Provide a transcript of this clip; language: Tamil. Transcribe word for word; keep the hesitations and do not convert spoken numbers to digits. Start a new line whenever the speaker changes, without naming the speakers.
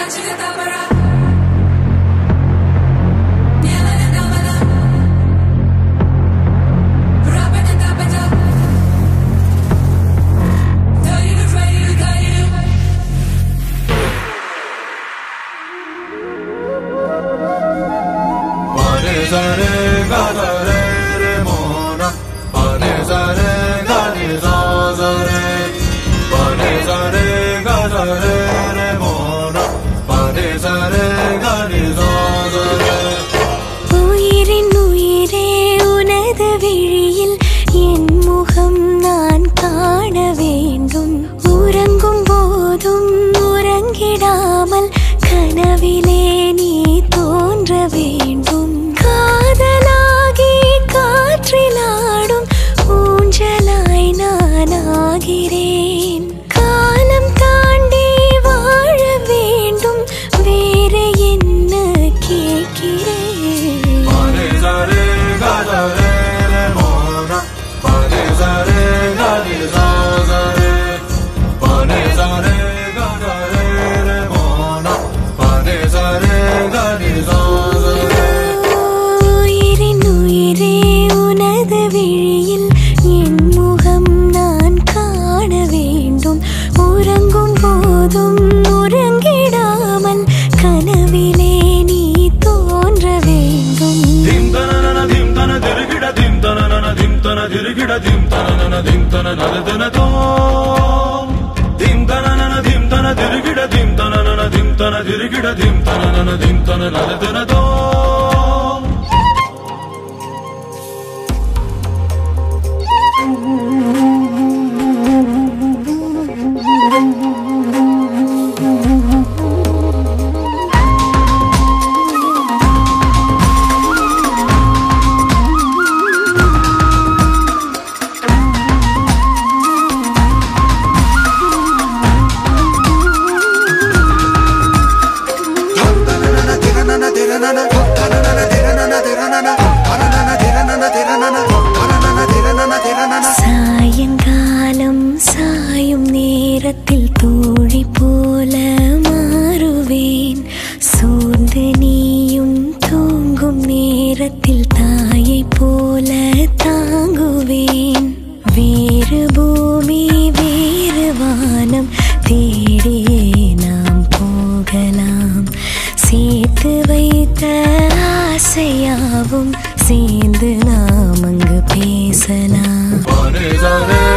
உயிரின் உயிரே உனது விழியில் என் முகம் நான் காண வேண்டும். உறங்கும் போதும் உறங்கிடாமல் கனவிலே நீ தோன்ற வேண்டும். காதலாகி காற்றிலாடும் ஊஞ்சலாய் நான் ஆகிறேன். காலம் தாண்டி வாழ வேண்டும், வேற என்ன கேட்கிறேன். உயிரின் உயிரே உனது விழியில் என் முகம் நான் காண வேண்டும். உறங்கும் போதும் உறங்கிடாமல் கனவிலே நீ தோன்ற வேண்டும். சாயங்காலம் சாயும் நேரத்தில் தோழி போல மாறுவேன். சோர்ந்து நீயும் தூங்கும் நேரத்தில் தாயை போல தாங்குவேன். வேறு பூமி வேறு வானம் தேடியே நாம் போகலாம். சேர்த்து வைத்த ஆசையாவும் சேர்ந்து நாம் அங்கு பேசலாம்.